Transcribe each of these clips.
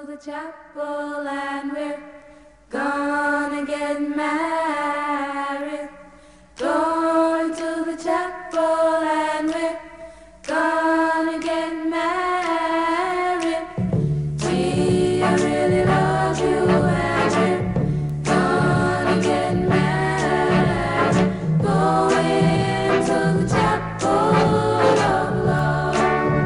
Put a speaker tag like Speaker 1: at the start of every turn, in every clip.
Speaker 1: the chapel and we're gonna get married. Going to the chapel and we're gonna get married. We really love you and we're gonna get married. Going to the chapel of love.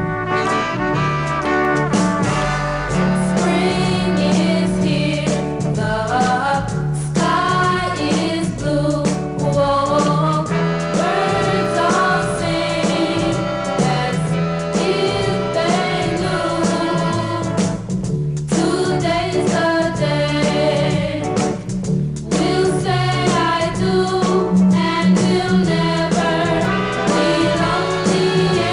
Speaker 1: Spring is here, the sky is blue. Whoa, birds all sing as if they knew. Today's the day we'll say I do, and we'll never be lonely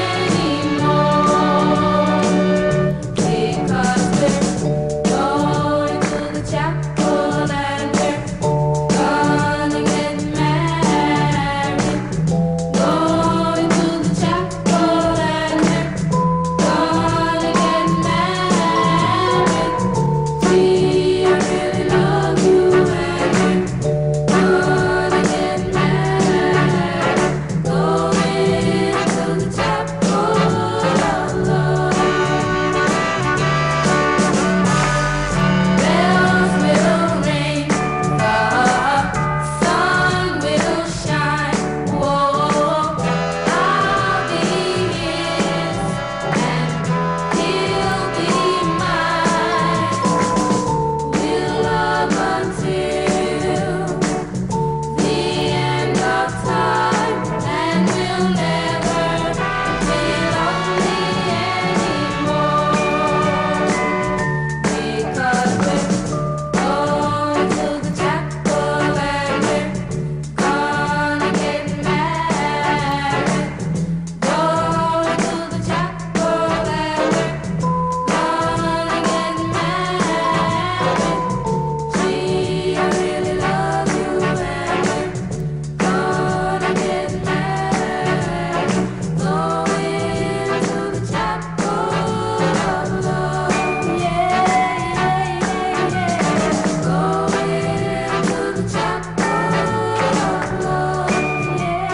Speaker 1: anymore. Because we're going to the chapel and we're gonna get married. Going to the chapel and we're gonna get married. We really love you and we're gonna get married. Going to the chapel of love. Bells will ring, the sun will shine. Whoa, I'll be his and he'll be mine. We'll love until the end of time, and we'll never be lonely anymore. Because we're going to the chapel and we're gonna get married. Going to the chapel and we're gonna get married. Gee, I really love you and we're gonna get married. Going to the chapel of love. Yeah, yeah, yeah, yeah. Going to the chapel of love. Yeah,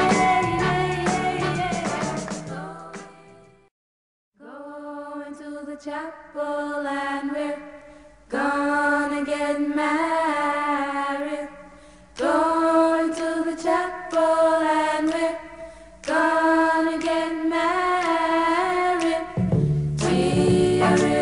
Speaker 1: yeah, yeah, yeah. Going to the chapel and we're gonna get married. Going to the chapel and we're gonna get married. We are